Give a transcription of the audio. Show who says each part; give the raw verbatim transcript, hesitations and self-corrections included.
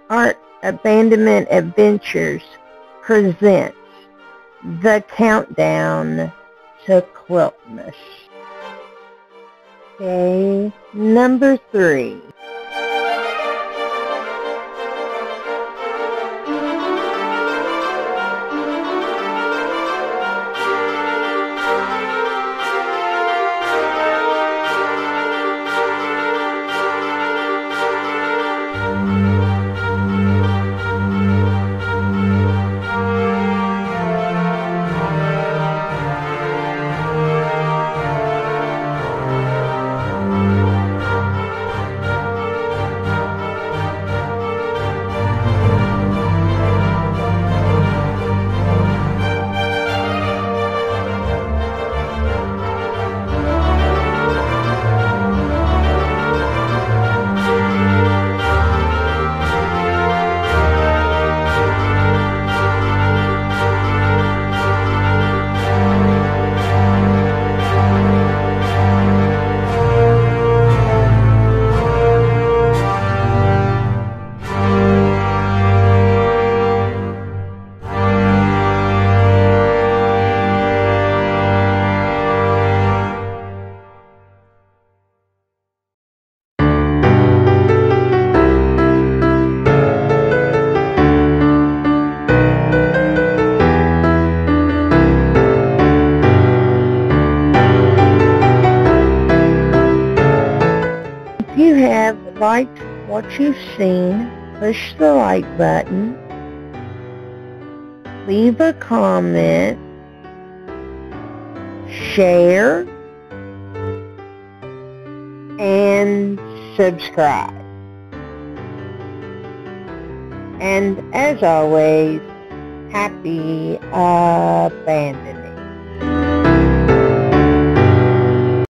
Speaker 1: Art Abandonment Adventures presents The Countdown to Quiltmas. Day number three. If you have liked what you've seen, push the like button, leave a comment, share, and subscribe. And as always, happy abandoning.